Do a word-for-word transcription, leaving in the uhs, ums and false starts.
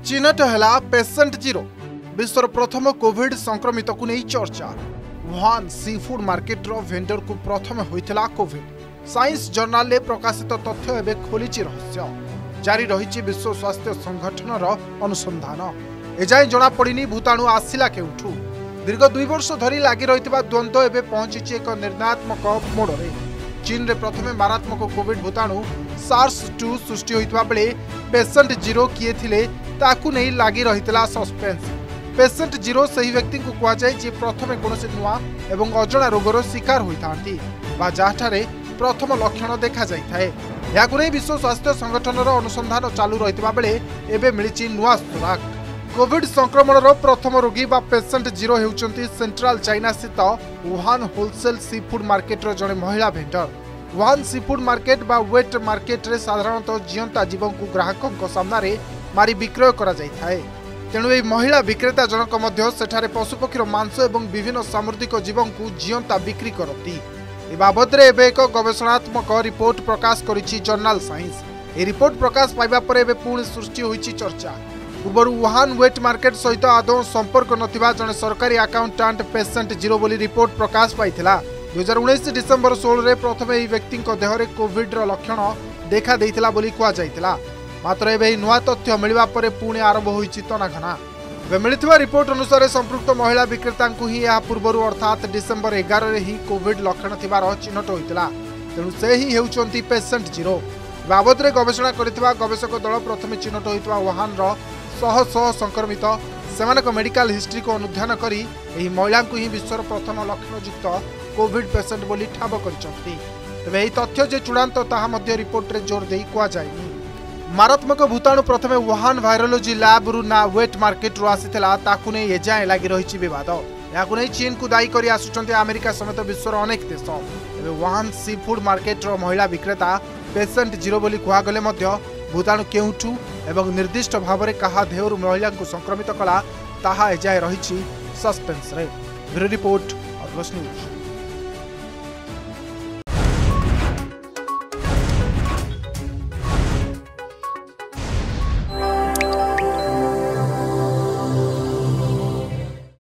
चिन्हट है patient zero विश्वर प्रथम Covid संक्रमित को नहीं चर्चा। वुहान सी फूड मार्केट रो वेंडर को प्रथम होइथिला कोविड। साइंस जर्नाल में प्रकाशित तथ्य एवं खोली रहस्य। जारी रही विश्व स्वास्थ्य संगठन अनुसंधान। एजाए जना पड़िनी भूताणु आसिला केउठू। दीर्घ दुई वर्ष धरी लगी रही द्वंद्व एवं पहुंची एक निर्णयात्मक मोड़। चीन रे प्रथमे मारात्मक कोविड भूताणु सार्स टू सृष्टि होइतबा बेले पेसेंट जीरो किए थिले ताकू नहीं लगी रही सस्पेंस। पेसेंट जीरो सही व्यक्ति को कहुए जे प्रथमे कौन नुआ एवं अजणा रोगर शिकार होती जहाँठारे प्रथम लक्षण देखा जाए। या विश्व स्वास्थ्य संगठन अनुसंधान चालू रही बेले एवं मिली नुआ सुराग। कोविड संक्रमण प्रथम रोगी बा पेसेंट जीरो होउचंती सेंट्रल चाइना स्थित Wuhan wholesale seafood market रो जड़े महिला vendor. Wuhan seafood market बा वेट मार्केट रे साधारणतः जीवंता जीवों को ग्राहकों सामने मारी विक्रय करा जाय थाए। तेणु यह महिला विक्रेता जनक मध्य सेठारे पशुपक्षीर मांस एवं विभिन्न सामुद्रिक जीवों को जीवंता बिक्री करती। ए बाबद रे एबे एक गवेषणात्मक रिपोर्ट प्रकाश करिछि जर्नाल साइंस। ए रिपोर्ट प्रकाश पाइबा परे एबे पुणी सृष्टि होइछि चर्चा। पूर्व वुहान वेट मार्केट सहित आदौ संपर्क नथिबा जने सरकारी अकाउंटेंट पेसेंट जीरो बोली रिपोर्ट प्रकाश पाइथिला। दुई हजार उन्नीस डिसेम्बर सोलह रे प्रथम यह व्यक्ति देहरे कोविड रो लक्षण देखा देइथिला बोली कुआ जाइथिला। मात्र एबे नुआ तथ्य मिलवा परे पुणी आरंभ होइछि तनाघना। एबे मिलिथिबा रिपोर्ट अनुसार संपृक्त महिला विक्रेता को ही यह पूर्व अर्थात डिसेम्बर एगार रे ही कोविड लक्षण थिबार चिन्हट होइथिला। तेणु से ही हेउचंती पेसेंट जीरो। बाबद रे गवेषणा करिथिबा गवेषक दल प्रथमे चिन्हट होइथिबा वुहान रो शह शह संक्रमित सेमानक मेडिकल हिस्ट्री को अनुध्यान करी एही महिला को ही विश्वर प्रथम लक्षणयुक्त कोविड पेसेंट बोली ठाब करिसंती। तबे एही तथ्य जे चूड़ांत ताहा मध्य रिपोर्ट रे जोर देई कुआ जायनी। मारात्मक भूताणु प्रथमे वुहान वायरोलॉजी लैब रु ना वेट मार्केट रु आसीथिला ताकू नै एजाए लागि रहिछि विवाद। याकू नै चीन को दायी करी आसुचंती अमेरिका समेत विश्वर अनेक देश। एबे वुहान सी फूड मार्केट रो महिला विक्रेता पेसेंट जीरो बोली कुआ गले मध्य भूताणु केउठू एवं निर्दिष्ट भाव में कहा देहरु महिला को संक्रमित कला ताहा एजाए रही सस्पेंस रे। Bureau report Argus news.